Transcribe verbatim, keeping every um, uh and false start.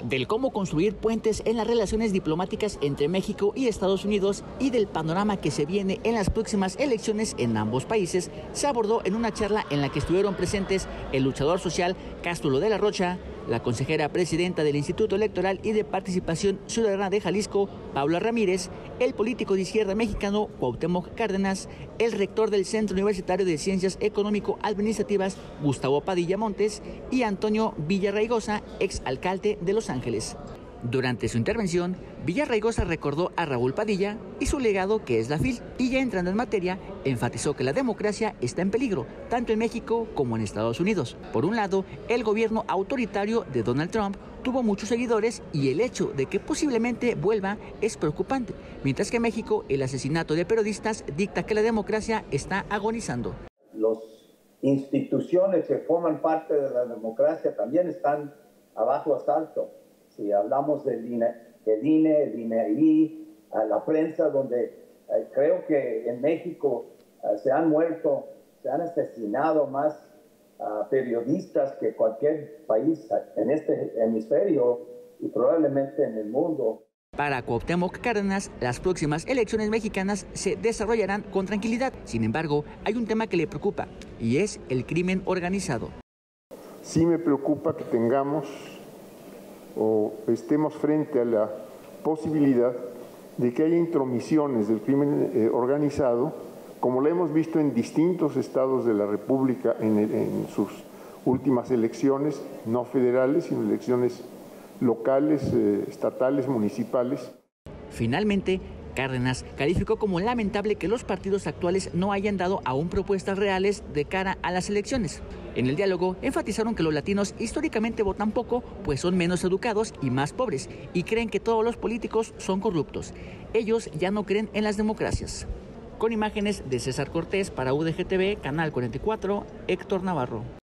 del cómo construir puentes en las relaciones diplomáticas entre México y Estados Unidos y del panorama que se viene en las próximas elecciones en ambos países, se abordó en una charla en la que estuvieron presentes el luchador social Cástulo de la Rocha, la consejera presidenta del Instituto Electoral y de Participación Ciudadana de Jalisco, Paula Ramírez, el político de izquierda mexicano Cuauhtémoc Cárdenas, el rector del Centro Universitario de Ciencias Económico-Administrativas, Gustavo Padilla Montes, y Antonio Villarraigosa, exalcalde de Los Ángeles. Durante su intervención, Villarraigosa recordó a Raúl Padilla y su legado, que es la F I L, y ya entrando en materia, enfatizó que la democracia está en peligro, tanto en México como en Estados Unidos. Por un lado, el gobierno autoritario de Donald Trump tuvo muchos seguidores y el hecho de que posiblemente vuelva es preocupante, mientras que en México el asesinato de periodistas dicta que la democracia está agonizando. Las instituciones que forman parte de la democracia también están abajo asalto. Si hablamos del I N E, el I N E, el I N E I, a la prensa, donde eh, creo que en México eh, se han muerto, se han asesinado más uh, periodistas que cualquier país en este hemisferio y probablemente en el mundo. Para Cuauhtémoc Cárdenas, las próximas elecciones mexicanas se desarrollarán con tranquilidad. Sin embargo, hay un tema que le preocupa y es el crimen organizado. Sí me preocupa que tengamos o estemos frente a la posibilidad de que haya intromisiones del crimen eh, organizado, como lo hemos visto en distintos estados de la República en, en sus últimas elecciones, no federales, sino elecciones locales, eh, estatales, municipales. Finalmente, Cárdenas calificó como lamentable que los partidos actuales no hayan dado aún propuestas reales de cara a las elecciones. En el diálogo enfatizaron que los latinos históricamente votan poco, pues son menos educados y más pobres, y creen que todos los políticos son corruptos. Ellos ya no creen en las democracias. Con imágenes de César Cortés para U D G T V, Canal cuarenta y cuatro, Héctor Navarro.